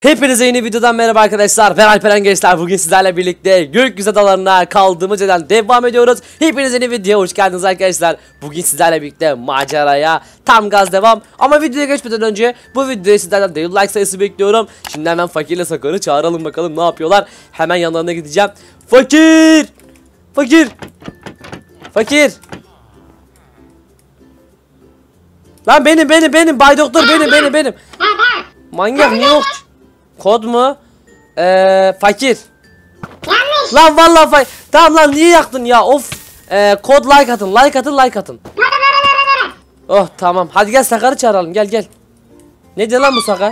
Hepinize yeni videodan merhaba arkadaşlar. Ben Alperen Gençler. Bugün sizlerle birlikte gökyüzü adalarına kaldığımız yerden devam ediyoruz. Hepiniz yeni videoya hoş geldiniz arkadaşlar. Bugün sizlerle birlikte maceraya tam gaz devam. Ama videoya geçmeden önce bu videoya sizlerden de like sayısı bekliyorum. Şimdi hemen Fakir'le Sakar'ı çağıralım bakalım ne yapıyorlar. Hemen yanlarına gideceğim. Fakir! Fakir! Fakir! Lan benim Bay Doktor benim. Manyak niye yok? Kod mu? Fakir. Yanlış. Lan vallahi tamam lan niye yaktın ya of. Kod like atın. Oh tamam hadi gel Sakar'ı çağıralım gel. Ne diyor lan bu Sakar?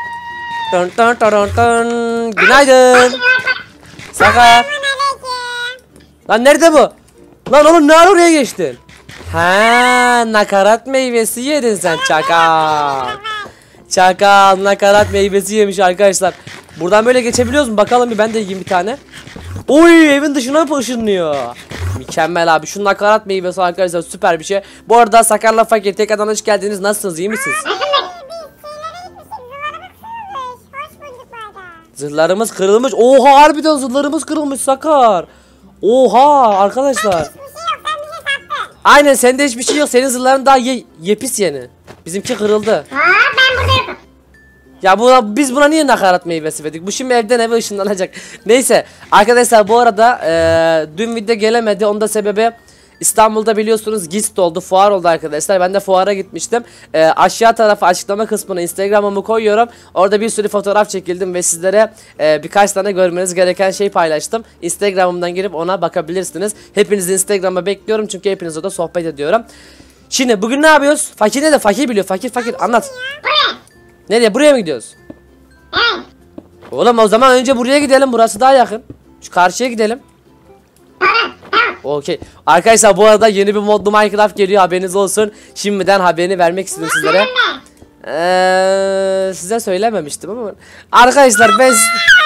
Günaydın. Sakar. Lan nerede bu? Lan oğlum ne ara oraya geçtin? Ha, nakarat meyvesi yedin sen çakal. Çakal nakarat meyvesi yemiş arkadaşlar. Buradan böyle geçebiliyoruz mu? Bakalım bir ben de yiyeyim bir tane. Oy evin dışına mı ışınlıyor? Mükemmel abi. Şu nakarat meyvesi arkadaşlar süper bir şey. Bu arada Sakar'la Fakir tekrardan hoş geldiniz. Nasılsınız? İyi misiniz? Zırhlarımız kırılmış. Oha harbiden zırhlarımız kırılmış Sakar. Oha arkadaşlar. Aynen sende hiçbir şey yok. Senin zırhların daha yepis yeni. Bizimki kırıldı. Ben buradayım. Ya biz buna niye nakarat meyvesi verdik? Bu şimdi evden eve ışınlanacak. Neyse arkadaşlar bu arada dün video gelemedi. Onun da sebebi İstanbul'da biliyorsunuz GİST oldu, fuar oldu arkadaşlar. Ben de fuara gitmiştim. Aşağı tarafa açıklama kısmına Instagram'ımı koyuyorum. Orada bir sürü fotoğraf çekildim ve sizlere birkaç tane görmeniz gereken şey paylaştım. Instagram'ımdan girip ona bakabilirsiniz. Hepinizi Instagram'a bekliyorum çünkü hepinizle de sohbet ediyorum. Şimdi bugün ne yapıyoruz? Fakir ne de Fakir biliyor. Fakir anlat. Nereye? Buraya mı gidiyoruz? Oğlum o zaman önce buraya gidelim. Burası daha yakın. Şu karşıya gidelim. Okey. Arkadaşlar bu arada yeni bir modlu Minecraft geliyor. Haberiniz olsun. Şimdiden haberini vermek istedim sizlere. Size söylememiştim ama. Arkadaşlar ben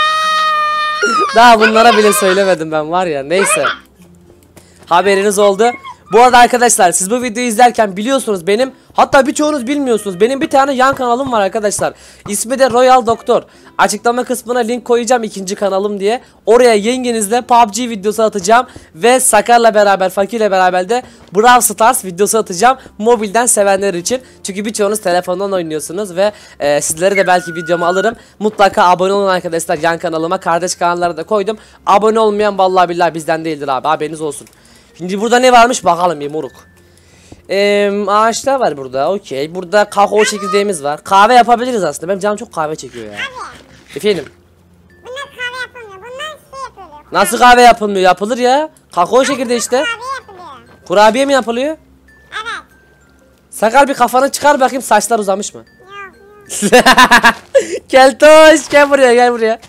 daha bunlara bile söylemedim ben var ya. Neyse. Haberiniz oldu. Bu arada arkadaşlar siz bu videoyu izlerken biliyorsunuz benim, hatta birçoğunuz bilmiyorsunuz, benim bir tane yan kanalım var arkadaşlar. İsmi de Royal Doktor. Açıklama kısmına link koyacağım ikinci kanalım diye. Oraya yengenizle PUBG videosu atacağım ve Sakar'la beraber, Fakir'le beraber de Brawl Stars videosu atacağım mobilden sevenler için. Çünkü birçoğunuz telefondan oynuyorsunuz ve sizlere de belki videomu alırım. Mutlaka abone olun arkadaşlar yan kanalıma. Kardeş kanallara da koydum. Abone olmayan vallahi billahi bizden değildir abi, haberiniz olsun. Şimdi burada ne varmış bakalım bir moruk. Ağaçlar var burada, okey. Burada kakao çekirdeğimiz var. Kahve yapabiliriz aslında. Benim canım çok kahve çekiyor ya. Efendim. Bunlar kahve yapılmıyor. Bunlar şey yapılıyor. Nasıl kahve yapılmıyor? Yapılır ya. Kakao çekirdeği işte. Kahve yapılıyor. Kurabiye mi yapılıyor? Evet. Sakar bir kafanı çıkar bakayım, saçlar uzamış mı? Yok. Keltoş gel buraya.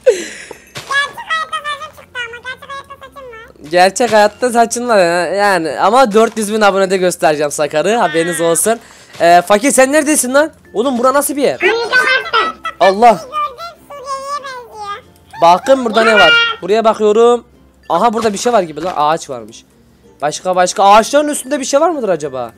Gerçek hayatta saçım Gerçek hayatta saçın var ama var yani ama 400.000 abonede göstereceğim Sakar'ı, haberiniz olsun. Fakir sen neredesin lan? Oğlum bura nasıl bir yer? Allah. Bakın burada ne var? Buraya bakıyorum. Aha burada bir şey var gibi lan, ağaç varmış. Başka ağaçların üstünde bir şey var mıdır acaba?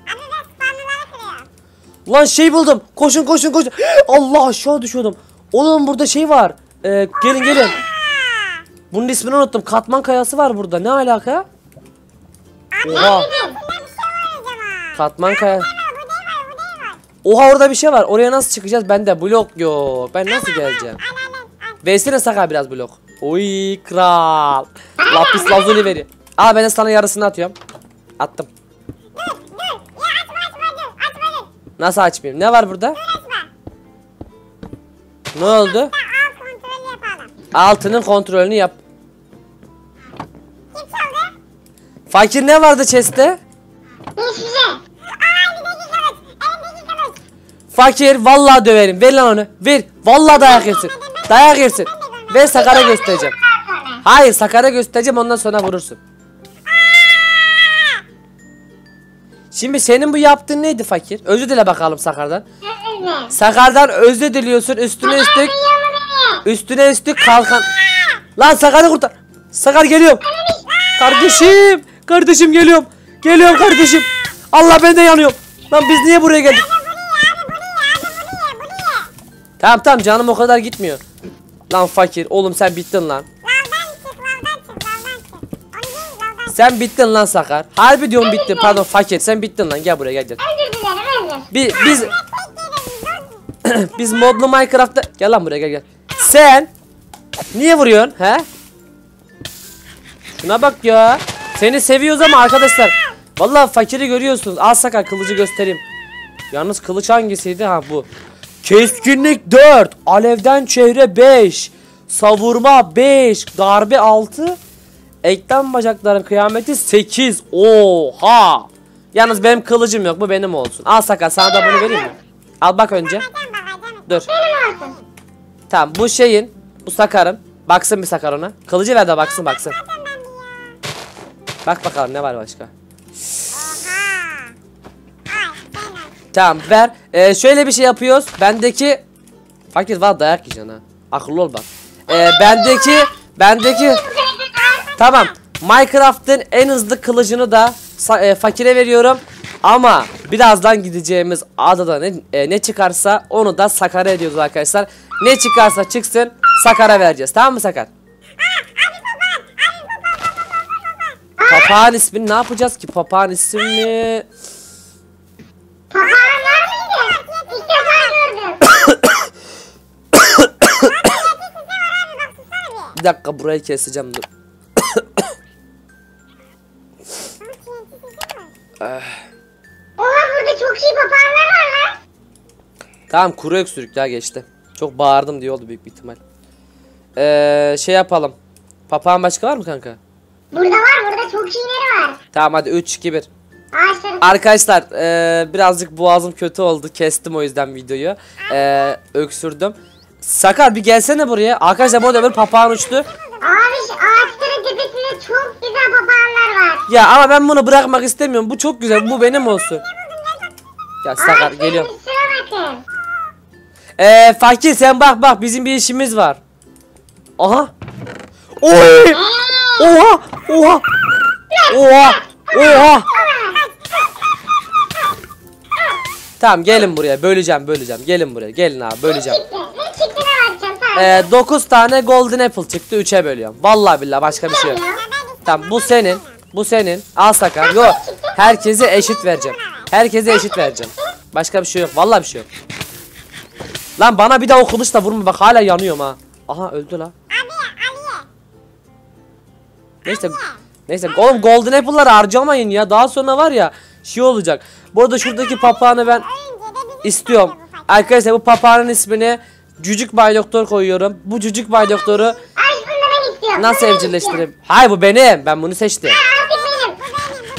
Ulan şey buldum. Koşun. Allah aşağı düşüyordum. Oğlum burada şey var. Gelin. Bunun ismini unuttum. Katman kayası var burada. Ne alaka? Oha. Katman kaya. Oha orada bir şey var. Oraya nasıl çıkacağız? Bende blok yok. Ben nasıl geleceğim? Versene Sakar biraz blok. Oy kral. Lapis lazuli veriyor. Aa ben de sana yarısını atıyorum. Attım. Nasıl açmayayım? Ne var burada? Ne oldu? Altının kontrolünü yap. Kim çaldı? Fakir ne vardı chest'te? Hiçbir şey. Elimdeki kılıç. Fakir vallahi döverim. Ver lan onu. Ver. Vallahi dayak yersin. Dayak yersin. Ve Sakar'a göstereceğim. Hayır Sakar'a göstereceğim, ondan sonra vurursun. Şimdi senin bu yaptığın neydi Fakir? Özür dile bakalım Sakar'dan. Sakar'dan özür diliyorsun, üstüne üstlük kalkan. Lan Sakar'ı kurtar. Sakar geliyorum. Kardeşim geliyorum. Kardeşim. Allah ben de yanıyorum. Lan biz niye buraya geldik? Tamam canım o kadar gitmiyor. Lan fakir oğlum sen bittin lan. Lavdan çık, lavdan çık, lavdan çık. Onu değil, lavdan çık. Sen bittin lan Sakar. Harbi diyorum bittin. Pardon fakir sen bittin lan. Gel buraya gel. Özür dilerim, özür. Biz Tek yedim, dur. biz modlu Minecraft'ta gel lan buraya gel. Sen niye vuruyorsun he? Şuna bak ya. Seni seviyoruz ama arkadaşlar. Vallahi fakiri görüyorsunuz. Al Sakar kılıcı göstereyim. Yalnız kılıç hangisiydi? Ha bu. Keskinlik 4, alevden çehre 5, savurma 5, darbe 6, eklem bacakların kıyameti 8. Oha! Yalnız benim kılıcım yok, bu benim olsun. Al Sakar sana da bunu vereyim mi? Al bak önce. Dur. Benim olsun. Tamam bu şeyin, bu Sakar'ın. Baksın bir Sakar ona. Kılıcı ver de baksın. Zaten ben bir ya. Bak bakalım ne var başka. Oha. Ay, sen ol. Tamam ver. Şöyle bir şey yapıyoruz. Bendeki fakir var dayak yiyeceksin ha. Akıllı ol bak. Bendeki tamam. Minecraft'ın en hızlı kılıcını da fakire veriyorum. Ama birazdan gideceğimiz adada ne çıkarsa onu da Sakar'a ediyoruz arkadaşlar. Ne çıkarsa çıksın Sakar'a vereceğiz. Tamam mı Sakar? Papağan ismini ne yapacağız ki? Papağan ismini Papağan var mıydı? İlk defa gördüm. bir dakika burayı keseceğim dur. Oha, burada çok iyi papağanlar var lan. Tamam kuru öksürük ya geçti. Çok bağırdım diye oldu büyük bir ihtimal. Şey yapalım. Papağan başka var mı kanka? Burada var, burada çok iyileri var. Tamam hadi 3 2 1. Ağaçların. Arkadaşlar birazcık boğazım kötü oldu. Kestim o yüzden videoyu. Öksürdüm. Sakar bir gelsene buraya. Arkadaşlar burada bir papağan uçtu. Abi ağaçların tepesinde çok güzel papağanlar var. Ya ama ben bunu bırakmak istemiyorum. Bu çok güzel. Bu benim olsun. Ya Sakar geliyorum. Şuna bakın. Fakir sen bak bizim bir işimiz var. Aha. Oy! Oha! Oha! Oha! Oha! Tamam gelin buraya. Böleceğim. Gelin buraya. Gelin abi böleceğim. Ne çıktı ne bakacağım sadece. 9 tane golden apple çıktı. 3'e bölüyorum. Vallahi billahi başka bir şey yok. Tamam bu senin. Bu senin. Al Sakar. Yok. Herkese eşit vereceğim. Herkese eşit vereceğim. Başka bir şey yok. Vallahi bir şey yok. Lan bana bir daha o kılıçla vurma bak hala yanıyorum ha. Aha öldü la. Neyse oğlum golden apple'ları harcamayın ya. Daha sonra var ya şey olacak. Bu arada şuradaki papağanı ben istiyorum. Arkadaşlar bu papağanın ismini Cücük Bay Doktor koyuyorum. Bu Cücük Bay Doktor'u Ay bunu ben istiyorum. nasıl Bunu ben evcilleştireyim? Hayır bu benim. Ben bunu seçtim. istiyorum. Artık benim.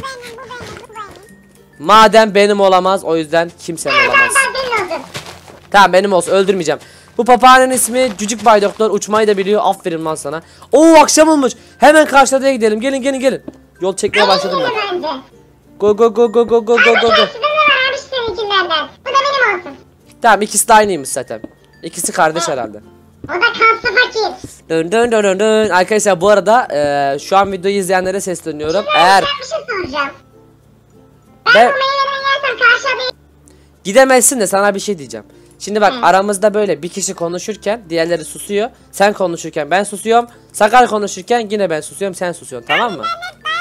Madem benim olamaz o yüzden kimsenin olamaz. Benim olsun. Tamam benim olsun öldürmeyeceğim. Bu papağanın ismi Cücük Bay Doktor. Uçmayı da biliyor. Aferin lan sana. Oo akşam olmuş. Hemen karşıya gidelim. Gelin. Yol çekmeye başladım ben. Bence. Go. Karşıda ne var abi seninkilerden? Bu da benim olsun. Tamam ikisi de aynıymış zaten. İkisi kardeş herhalde. O da kaslı fakir. Dön. Arkadaşlar bu arada şu an videoyu izleyenlere sesleniyorum. Eğer Ben bir şey soracağım. Ben- Ben bu meyveleri yersem karşıda gidemezsin de sana bir şey diyeceğim. Şimdi bak aramızda böyle bir kişi konuşurken diğerleri susuyor. Sen konuşurken ben susuyorum. Sakar konuşurken yine ben susuyorum sen susuyorsun tamam mı?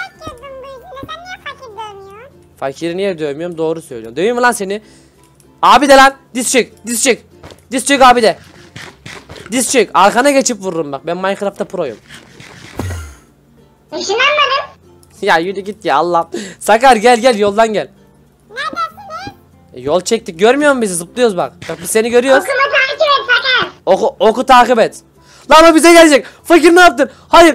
Fakiri niye dövmüyorum doğru söylüyorsun. Döveyim mi lan seni? Abi de lan diz çök abi de. Diz çök arkana geçip vururum bak ben Minecraft'ta proyum. ışınlanmadım. Ya yürü git ya Allah. Sakar gel yoldan gel. Yol çektik görmüyor musun bizi zıplıyoruz bak. Bak biz seni görüyoruz. Okuma takip et sakar. Oku takip et. Lan o bize gelecek. Fakir ne yaptın? Hayır.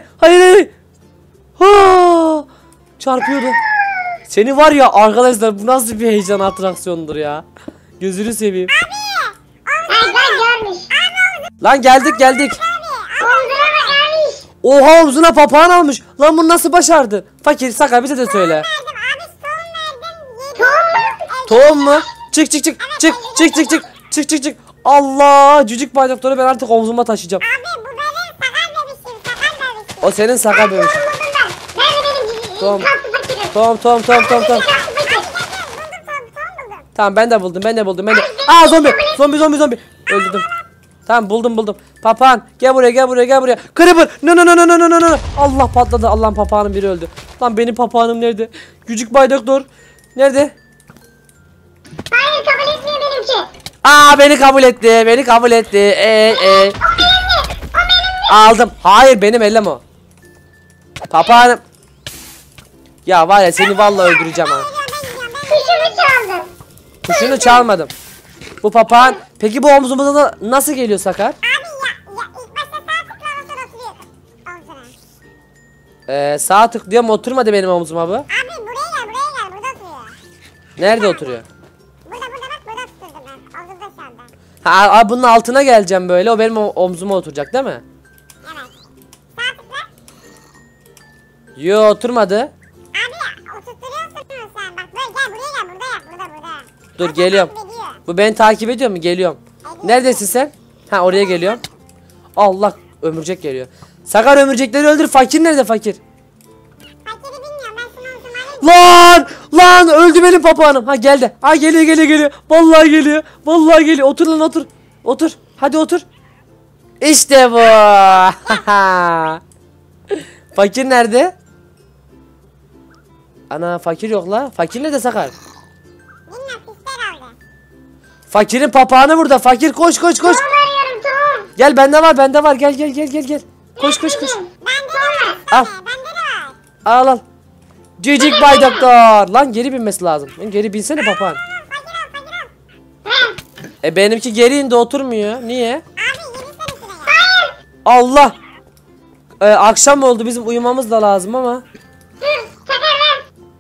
Ha! Çarpıyordu. Seni var ya arkadaşlar bu nasıl bir heyecan atraksiyondur ya. Gözünü seveyim. Ay ben görmüş. Lan geldik. Omzuna bakmış. Oha omzuna papağan almış. Lan bunu nasıl başardı? Fakir Sakar bize de söyle. Tohum mu? Tohum mu? Çık. Allah Cücük Bay Doktor'u ben artık omzuma taşıyacağım. Abi bu benim sakal bebişim. O senin Sakar bebeğin. Buldum ben. Nerede benim Tohum. kaslı fakirim? Tamam. Kaslı fakir. Tamam ben de buldum. Aa zombi. Öldürdüm. Tamam buldum. Papağan gel buraya. Creeper. No. Allah patladı. Allah'ın papağanın biri öldü. Lan benim papağanım nerede? Küçük Bay Doktor. Nerede? Hayır kabul etmiyor benimki. Aa beni kabul etti. Aldım. Hayır benim ellem o. Papağanım. Ya var ya seni vallahi öldüreceğim ha. Kuşumu çaldım. Kuşunu çalmadım. Bu papağan. Peki bu omzumuza da nasıl geliyor Sakar? Abi ya ilk başta sağ tıkla sonra oturuyorsun. Omzuna. Sağ tıklıyorum oturmadı benim omzuma bu. Abi buraya gel burada oturuyor. Nerede oturuyor? Burada bak burada oturdum ben. Omzumda şu anda. Ha bunun altına geleceğim böyle. O benim omzuma oturacak değil mi? Evet. Sağ tıkla. Yo oturmadı. Abi ya oturtuyorsun sen. Bak böyle gel buraya gel burada yap burada. Dur Bak, geliyorum. takip ediyor. Bu beni takip ediyor mu? Geliyorum. Neredesin sen? Ha oraya geliyorum. Allah ömürcek geliyor. Sakar ömürcekleri öldür. Fakir nerede fakir? Fakiri bilmiyorum ben şunu Lan öldü benim papağanım. Ha geldi. Ha geliyor. Vallahi geliyor. Otur lan otur. Otur. Hadi otur. İşte bu. Fakir nerede? Ana fakir yok la. Fakir nerede Sakar? bilmiyorum piste herhalde. Fakirin papağanı burada. Fakir koş. Tohum arıyorum tohum. Gel bende var. Gel. Koş. Bende de var. Al. Bende de var. Al. Cücük Bay Doktor. Lan geri binmesi lazım. Lan geri binsene papağan. Fakir al. Benimki geri indi oturmuyor. Niye? Abi yeni senesine gel. Allah. Akşam oldu bizim uyumamız da lazım ama. Dur Sakar ver.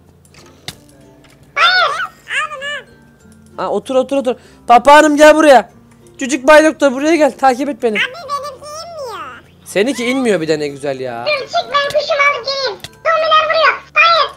Al bunu. Ha, otur. Papağanım gel buraya. Cücük Bay Doktor buraya gel. Takip et beni. Abi benimki inmiyor. Seninki inmiyor bir de ne güzel ya. Dur çık ben kuşumu alıp geleyim. Zombiler vuruyor. Hayır.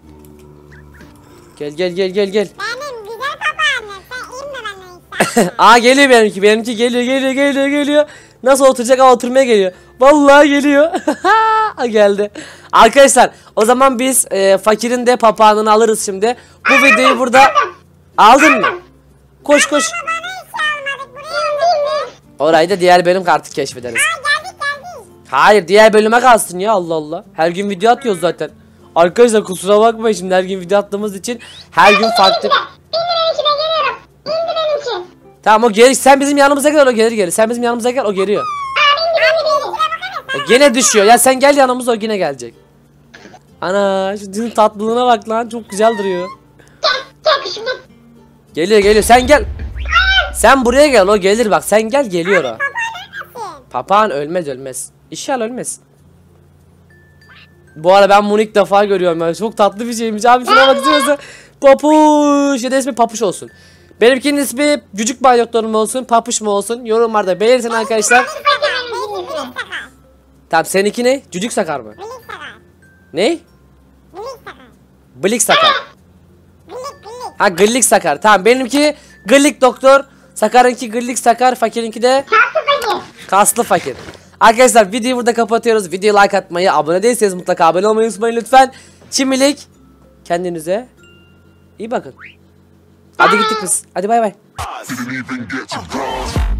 Gel. Benim güzel papağanım. Sen inme benden işte. Aa geliyor benimki. Benimki geliyor. Nasıl oturacak? Aa oturmaya geliyor. Vallahi geliyor. Aa, geldi. Arkadaşlar o zaman biz fakirin de papağanını alırız şimdi. Bu videoyu burada aldın mı? Koş. Bana hiç almadık buraya. Orayı da diğer bölüm artık keşfederiz. Geldik. Hayır diğer bölüme kalsın ya Allah. Her gün video atıyoruz zaten. Arkadaşlar kusura bakmayın şimdi her gün video attığımız için her gün farklı. İndi benimkine geliyorum. İndi benimki. Tamam o geri sen bizim yanımıza gel o gelir. Sen bizim yanımıza gel o geliyor. Gene düşüyor. Ya sen gel yanımıza o yine gelecek. Ana şu dinin tatlılığına bak lan çok güzel duruyor. Gel kuşum gel. Geliyor sen gel. Sen buraya gel o gelir bak sen gel geliyor o. Papağan ölmez. İnşallah ölmez. Bu arada ben bunu ilk defa görüyorum ya. Çok tatlı bir şeymiş abi şuna bak istiyorsa. Papuş ya da ismi Papuş olsun. Benimkinin ismi Cücük Bay Doktor mu olsun Papuş mu olsun yorumlarda belirtin arkadaşlar. Tamam seninki ne? Cücük Sakar mı? Ne? Blik Sakar. Ha Gıllik Sakar. Tamam benimki Gıllik Doktor. Sakar'ınki Gıllik Sakar. Fakirinki de Kalktı fakir. Kaslı Fakir. Arkadaşlar videoyu burada kapatıyoruz. Videoya like atmayı, abone değilseniz mutlaka abone olmayı unutmayın lütfen. Şimdilik kendinize iyi bakın. Hadi gittik biz. Hadi bay bay. Didn't even get to bronze.